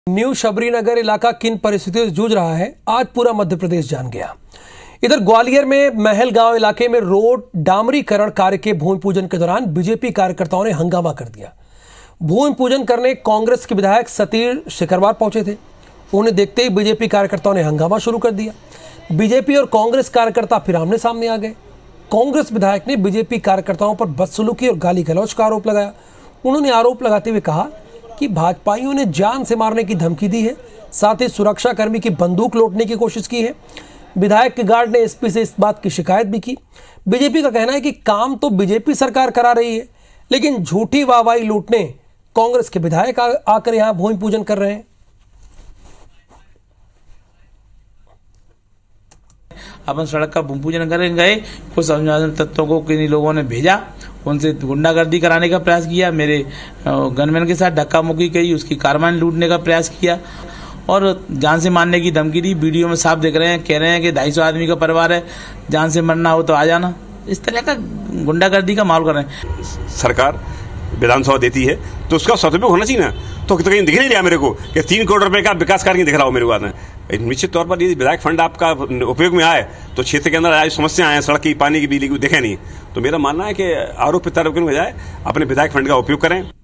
New Shabari Nagar इलाका किन परिस्थितियों से जूझ रहा है, आज पूरा मध्य प्रदेश जान गया। इधर ग्वालियर में महल गांव इलाके में रोड डामरीकरण कार्य के भूमि पूजन के दौरान बीजेपी कार्यकर्ताओं ने हंगामा कर दिया। भूमि पूजन करने कांग्रेस के विधायक सतीश शिकरवार पहुंचे थे। उन्हें देखते ही बीजेपी कार्यकर्ताओं ने हंगामा शुरू कर दिया। बीजेपी और कांग्रेस कार्यकर्ता फिर आमने सामने आ गए। कांग्रेस विधायक ने बीजेपी कार्यकर्ताओं पर बदसलूकी और गाली गलौज का आरोप लगाया। उन्होंने आरोप लगाते हुए कहा कि भाजपाइयों ने जान से मारने की धमकी दी है, साथ ही सुरक्षा कर्मी की बंदूक लूटने की कोशिश की है। विधायक के गार्ड ने एसपी से इस बात की शिकायत भी की। बीजेपी का कहना है कि काम तो बीजेपी सरकार करा रही है, लेकिन झूठी वाहवाही लूटने कांग्रेस के विधायक आकर यहां भूमि पूजन कर रहे हैं। अपन सड़क का भूमि पूजन करने गए, कुछ अज्ञात तत्वों को किन्हीं लोगों ने भेजा, उनसे गुंडागर्दी कराने का प्रयास किया, मेरे गनमैन के साथ धक्का मुक्की की, उसकी कारमान लूटने का प्रयास किया और जान से मारने की धमकी दी। वीडियो में साफ देख रहे हैं, कह रहे हैं कि 250 आदमी का परिवार है, जान से मरना हो तो आ जाना। इस तरह का गुंडागर्दी का माहौल कर रहे हैं। सरकार विधानसभा देती है तो उसका सदुपयोग होना चाहिए ना। तो कहीं दिख नहीं रहा मेरे को कि 3 करोड़ रुपए का विकास कार्य दिख रहा हो मेरे को। निश्चित तौर पर यदि विधायक फंड आपका उपयोग में आए तो क्षेत्र के अंदर आज समस्या आए, सड़क की, पानी की, बिजली की, देखे नहीं। तो मेरा मानना है कि आरोप प्रत्यारोप के बजाय अपने विधायक फंड का उपयोग करें।